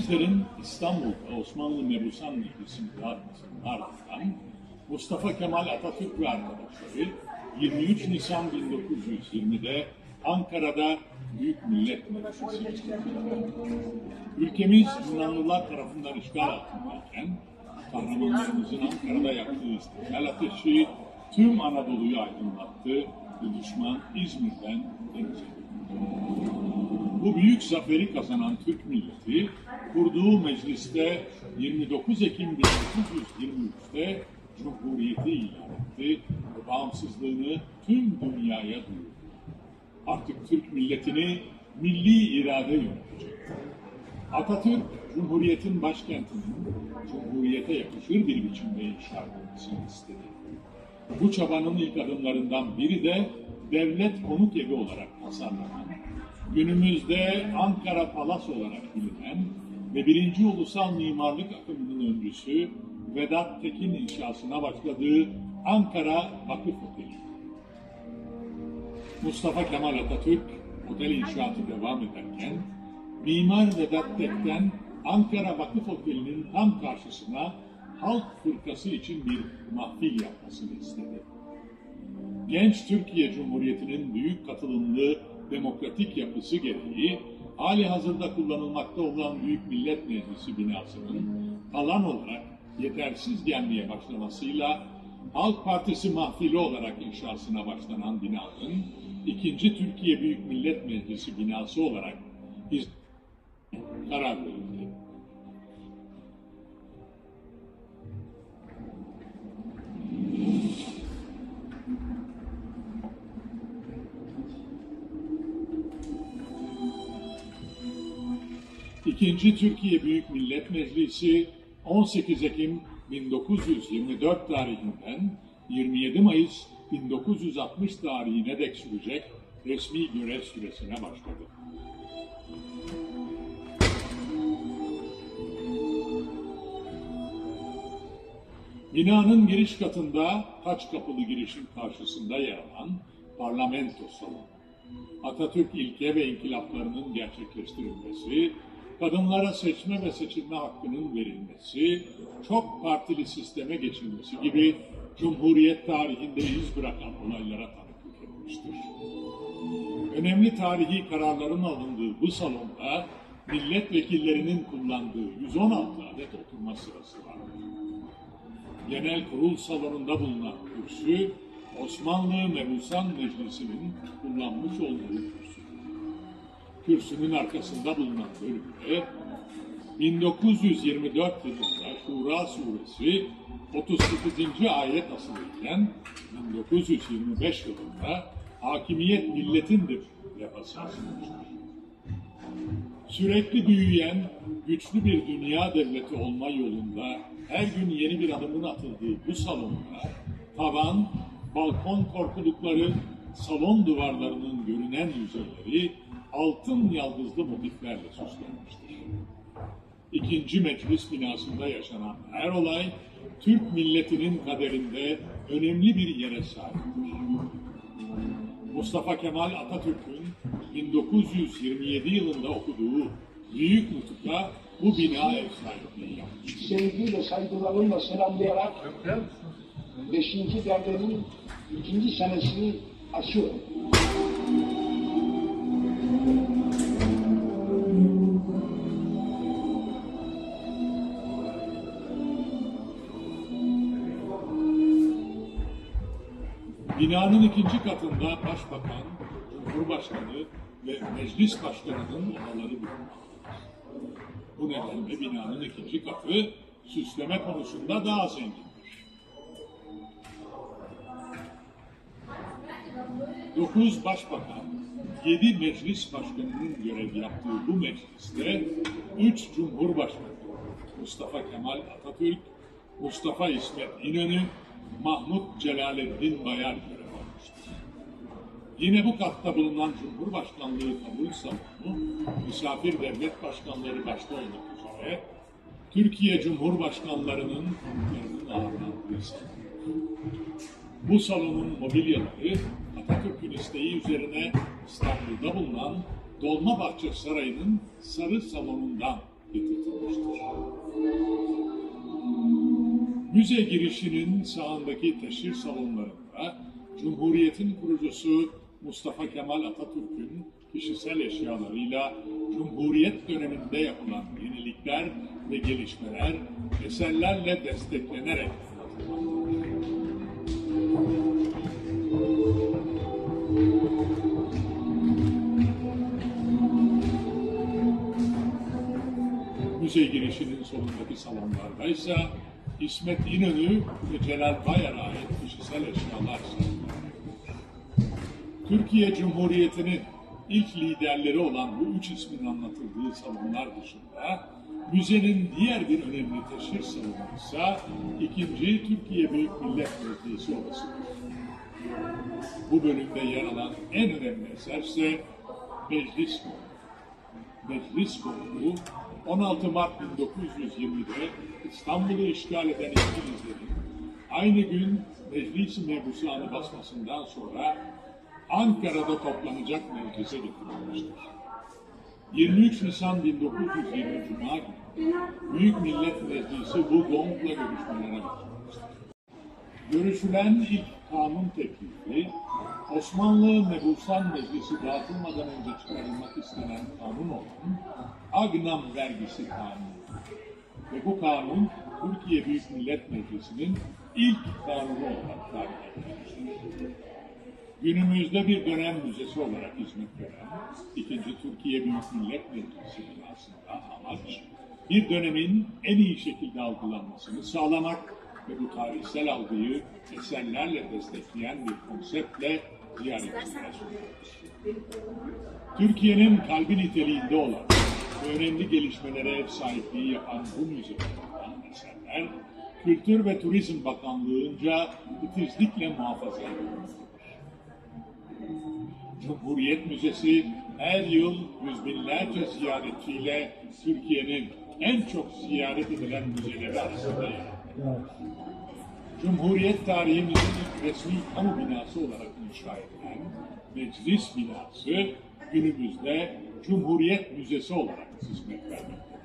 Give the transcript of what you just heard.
Ecevitlerin İstanbul'da Osmanlı Mebusan Meclisi'nin dağıtmasının ardından Mustafa Kemal Atatürk ve arkadaşları 23 Nisan 1920'de Ankara'da Büyük Millet Meclisi çıkarttılar. Ülkemiz Yunanlılar tarafından işgal altındayken kahramanlarımızın Ankara'da yaptığı istiklal ateşi tüm Anadolu'yu aydınlattı ve düşman İzmir'den denize döküldü. Bu büyük zaferi kazanan Türk milleti kurduğu mecliste 29 Ekim 1923'te Cumhuriyeti ilan etti ve bağımsızlığını tüm dünyaya duyurdu. Artık Türk milletini milli irade yönetecek. Atatürk, Cumhuriyet'in başkentinin Cumhuriyet'e yakışır bir biçimde inşa edilmesini istedi. Bu çabanın ilk adımlarından biri de devlet konuk evi olarak tasarlanan, günümüzde Ankara Palas olarak bilinen ve 1. Ulusal Mimarlık akımının öncüsü Vedat Tekin inşasına başladığı Ankara Vakıf Oteli. Mustafa Kemal Atatürk otel inşaatı devam ederken Mimar Vedat Tek'ten Ankara Vakıf Oteli'nin tam karşısına Halk Fırkası için bir mahfil yapmasını istedi. Genç Türkiye Cumhuriyeti'nin büyük katılımlı demokratik yapısı gereği halihazırda kullanılmakta olan Büyük Millet Meclisi binasının alan olarak yetersiz gelmeye başlamasıyla Halk Partisi mahfili olarak inşasına başlanan binanın 2. Türkiye Büyük Millet Meclisi binası olarak karar verildi. İkinci Türkiye Büyük Millet Meclisi 18 Ekim 1924 tarihinden 27 Mayıs 1960 tarihine dek sürecek resmi görev süresine başladı. Binanın giriş katında taç kapılı girişin karşısında yer alan parlamento salonu, Atatürk ilke ve inkılaplarının gerçekleştirilmesi, kadınlara seçme ve seçilme hakkının verilmesi, çok partili sisteme geçilmesi gibi Cumhuriyet tarihinde iz bırakan olaylara tanıklık etmiştir. Önemli tarihi kararların alındığı bu salonda milletvekillerinin kullandığı 116 adet oturma sırası vardır. Genel kurul salonunda bulunan kürsü, Osmanlı Mebusan Meclisi'nin kullanmış olduğu kürsüdür. Kürsünün arkasında bulunan bölümde 1924 yılında Şura Suresi 38. ayet asılıyken 1925 yılında hakimiyet milletindir lafası asılmıştır. Sürekli büyüyen, güçlü bir dünya devleti olma yolunda her gün yeni bir adımın atıldığı bu salonda tavan, balkon korkulukları, salon duvarlarının görünen yüzeyleri altın yaldızlı motiflerle süslenmiştir. İkinci meclis binasında yaşanan her olay Türk milletinin kaderinde önemli bir yere sahiptir. Mustafa Kemal Atatürk'ün 1927 yılında okuduğu Büyük Nutuk'a bu bina ev sahipliği yapmıştır. Sevgiyle, saygılarımla selamlayarak 5. devrenin 2. senesini açıyor. Binanın 2. katında Başbakan, Cumhurbaşkanı ve Meclis Başkanı'nın odaları bulunmaktadır. Bu nedenle binanın 2. katı süsleme konusunda daha zengindir. 9 Başbakan, 7 Meclis Başkanı'nın görev yaptığı bu mecliste 3 Cumhurbaşkanı, Mustafa Kemal Atatürk, Mustafa İsmet İnönü, Mahmut Celaleddin Bayar görev almıştır. Yine bu katta bulunan Cumhurbaşkanlığı kabul salonu, misafir devlet başkanları başta olmak üzere Türkiye Cumhurbaşkanlarının konuklarının ağırlandığı salondur. Bu salonun mobilyaları Atatürk'ün isteği üzerine İstanbul'da bulunan Dolmabahçe Sarayı'nın Sarı Salonu'ndan getirtilmiştir. Müze girişinin sağındaki teşhir salonlarında Cumhuriyet'in kurucusu Mustafa Kemal Atatürk'ün kişisel eşyalarıyla Cumhuriyet döneminde yapılan yenilikler ve gelişmeler eserlerle desteklenerek anlatılmaktadır. Müze girişinin solundaki salonlarda ise İsmet İnönü ve Celal Bayar'a ait kişisel eşyalar sergilenir. Türkiye Cumhuriyeti'nin ilk liderleri olan bu üç ismin anlatıldığı salonlar dışında müzenin diğer bir önemli teşhir salonu ise 2. Türkiye Büyük Millet Meclisi odasıdır. Bu bölümde yer alan en önemli eser ise Meclis Konuğu. Meclis Konuğu 16 Mart 1920'de İstanbul'u işgal eden İngilizlerin aynı gün Meclis-i Mebusan'ı basmasından sonra Ankara'da toplanacak meclise getirilmiştir. 23 Nisan 1920 Cuma günü Büyük Millet Meclisi bu gongla görüşmelere başlamıştır. Görüşülen ilk kanun teklifi, Osmanlı Mebusan Meclisi dağıtılmadan önce çıkarılmak istenen kanun olan Agnam Vergisi Kanunu. Ve bu kanun, Türkiye Büyük Millet Meclisi'nin ilk kanunu olarak tarih edilmiştir. Günümüzde bir dönem müzesi olarak hizmet veren 2. Türkiye Büyük Millet Meclisi binasında amaç, bir dönemin en iyi şekilde algılanmasını sağlamak ve bu tarihsel algıyı eserlerle destekleyen bir konseptle ziyaretçilere sunulur. Türkiye'nin kalbi niteliğinde olan ve önemli gelişmelere ev sahipliği yapan bu müzede bulunan eserler, Kültür ve Turizm Bakanlığı'nca titizlikle muhafaza edilmektedir. Cumhuriyet Müzesi her yıl yüz binlerce ziyaretçiyle Türkiye'nin en çok ziyaret edilen müzeleri arasında yer alır. Cumhuriyet tarihimizin ilk resmi kamu binası olarak inşa edilen Meclis binası günümüzde Cumhuriyet Müzesi olarak hizmet vermektedir.